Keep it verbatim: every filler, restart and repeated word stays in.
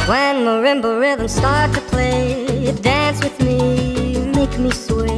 When marimba rhythms start to play, dance with me, make me sway.